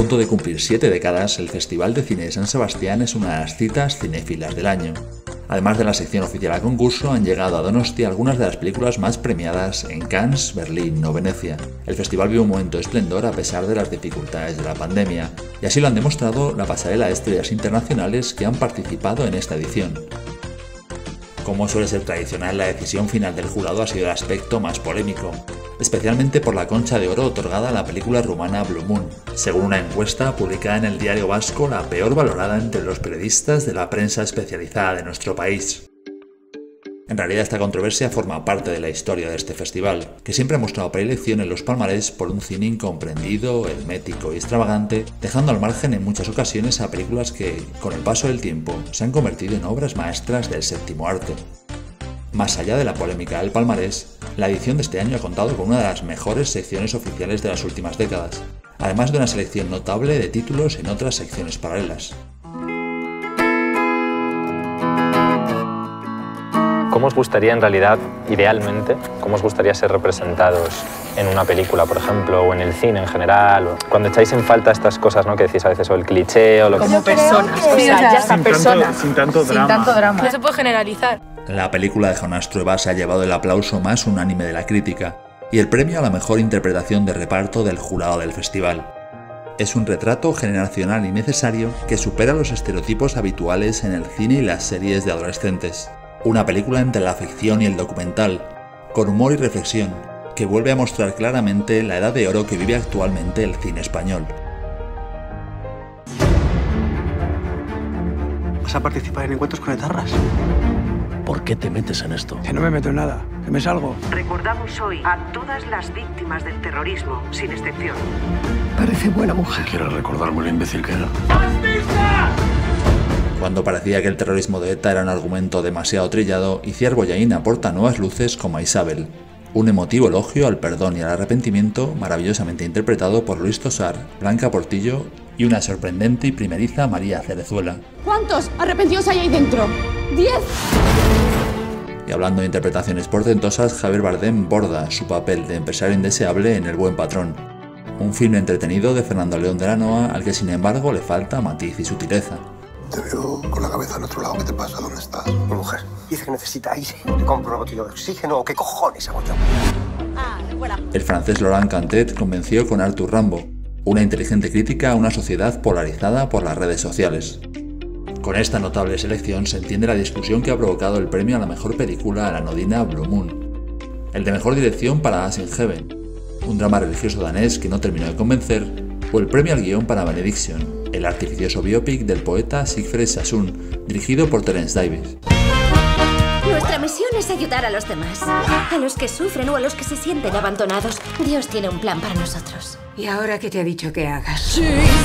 punto de cumplir 7 décadas, el Festival de Cine de San Sebastián es una de las citas cinéfilas del año. Además de la sección oficial a concurso, han llegado a Donosti algunas de las películas más premiadas en Cannes, Berlín o Venecia. El festival vive un momento de esplendor a pesar de las dificultades de la pandemia, y así lo han demostrado la pasarela de estrellas internacionales que han participado en esta edición. Como suele ser tradicional, la decisión final del jurado ha sido el aspecto más polémico, especialmente por la Concha de Oro otorgada a la película rumana Blue Moon, según una encuesta publicada en el Diario Vasco, la peor valorada entre los periodistas de la prensa especializada de nuestro país. En realidad, esta controversia forma parte de la historia de este festival, que siempre ha mostrado predilección en los palmarés por un cine incomprendido, hermético y extravagante, dejando al margen en muchas ocasiones a películas que, con el paso del tiempo, se han convertido en obras maestras del séptimo arte. Más allá de la polémica del palmarés, la edición de este año ha contado con una de las mejores secciones oficiales de las últimas décadas, además de una selección notable de títulos en otras secciones paralelas. ¿Cómo os gustaría en realidad, idealmente, cómo os gustaría ser representados en una película, por ejemplo, o en el cine en general? O cuando echáis en falta estas cosas, ¿no?, que decís a veces, o el cliché, o lo que... Como personas, o sea, ya están personas. Sin tanto drama. No se puede generalizar. La película de Jonas Trueba se ha llevado el aplauso más unánime de la crítica y el premio a la mejor interpretación de reparto del jurado del festival. Es un retrato generacional y necesario que supera los estereotipos habituales en el cine y las series de adolescentes. Una película entre la ficción y el documental, con humor y reflexión, que vuelve a mostrar claramente la edad de oro que vive actualmente el cine español. ¿Vas a participar en encuentros con etarras? ¿Por qué te metes en esto? Que no me meto en nada, que me salgo. Recordamos hoy a todas las víctimas del terrorismo, sin excepción. Parece buena mujer. ¿Quieres recordarme lo imbécil que era? Cuando parecía que el terrorismo de ETA era un argumento demasiado trillado, Itziar Bollaín aporta nuevas luces como a Isabel, un emotivo elogio al perdón y al arrepentimiento maravillosamente interpretado por Luis Tosar, Blanca Portillo y una sorprendente y primeriza María Cerezuela. ¿Cuántos arrepentidos hay ahí dentro? ¡10! Y hablando de interpretaciones portentosas, Javier Bardem borda su papel de empresario indeseable en El buen patrón, un filme entretenido de Fernando León de la Noa al que sin embargo le falta matiz y sutileza. Te veo con la cabeza en otro lado. ¿Qué te pasa? ¿Dónde estás? Mi mujer dice que necesita aire. Le compro una botella de oxígeno o qué cojones hago yo. El francés Laurent Cantet convenció con Arthur Rimbaud, una inteligente crítica a una sociedad polarizada por las redes sociales. Con esta notable selección se entiende la discusión que ha provocado el premio a la mejor película a la anodina Blue Moon, el de mejor dirección para As in Heaven, un drama religioso danés que no terminó de convencer, o el premio al guión para Benediction, el artificioso biopic del poeta Siegfried Sassoon, dirigido por Terence Davies. Nuestra misión es ayudar a los demás, a los que sufren o a los que se sienten abandonados. Dios tiene un plan para nosotros. ¿Y ahora qué te ha dicho que hagas?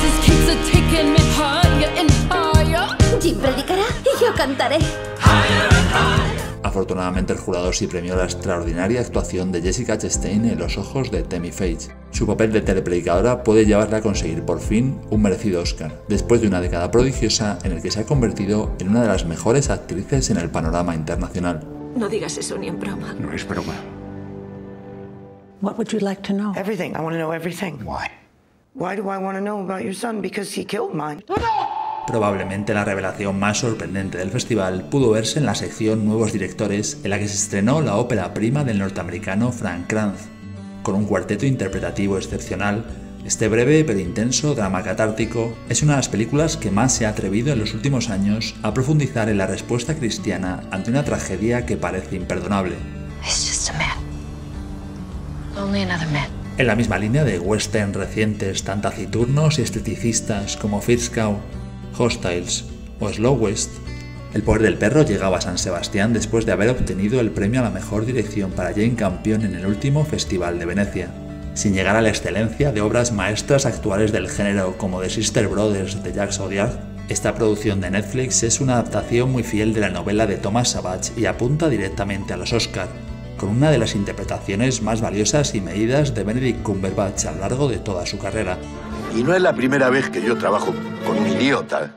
Jim predicará y yo cantaré. Afortunadamente el jurado sí premió la extraordinaria actuación de Jessica Chastain en Los ojos de Tammy Faye. Su papel de telepredicadora puede llevarla a conseguir por fin un merecido Oscar, después de una década prodigiosa en el que se ha convertido en una de las mejores actrices en el panorama internacional. No digas eso ni en broma. No es broma. What would you like to know? Everything. I want to know everything. Why? Why do I want to know about your son? Because he killed mine. Probablemente la revelación más sorprendente del festival pudo verse en la sección Nuevos Directores, en la que se estrenó la ópera prima del norteamericano Frank Kranz. Con un cuarteto interpretativo excepcional, este breve pero intenso drama catártico es una de las películas que más se ha atrevido en los últimos años a profundizar en la respuesta cristiana ante una tragedia que parece imperdonable. En la misma línea de western recientes tan taciturnos y esteticistas como First Cow, Hostiles o Slow West, El poder del perro llegaba a San Sebastián después de haber obtenido el premio a la mejor dirección para Jane Campion en el último Festival de Venecia, sin llegar a la excelencia de obras maestras actuales del género como The Sister Brothers de Jacques Audiard. Esta producción de Netflix es una adaptación muy fiel de la novela de Thomas Savage y apunta directamente a los Oscar, con una de las interpretaciones más valiosas y medidas de Benedict Cumberbatch a lo largo de toda su carrera. Y no es la primera vez que yo trabajo con un idiota.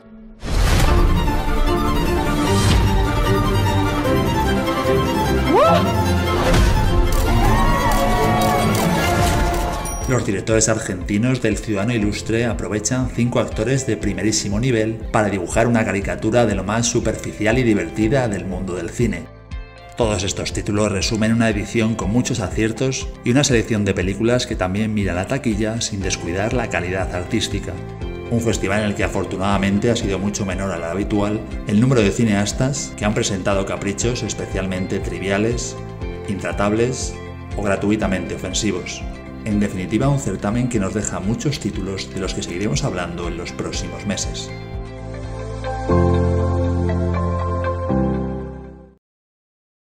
Los directores argentinos del Ciudadano Ilustre aprovechan 5 actores de primerísimo nivel para dibujar una caricatura de lo más superficial y divertida del mundo del cine. Todos estos títulos resumen una edición con muchos aciertos y una selección de películas que también mira la taquilla sin descuidar la calidad artística. Un festival en el que afortunadamente ha sido mucho menor al habitual el número de cineastas que han presentado caprichos especialmente triviales, intratables o gratuitamente ofensivos. En definitiva, un certamen que nos deja muchos títulos de los que seguiremos hablando en los próximos meses.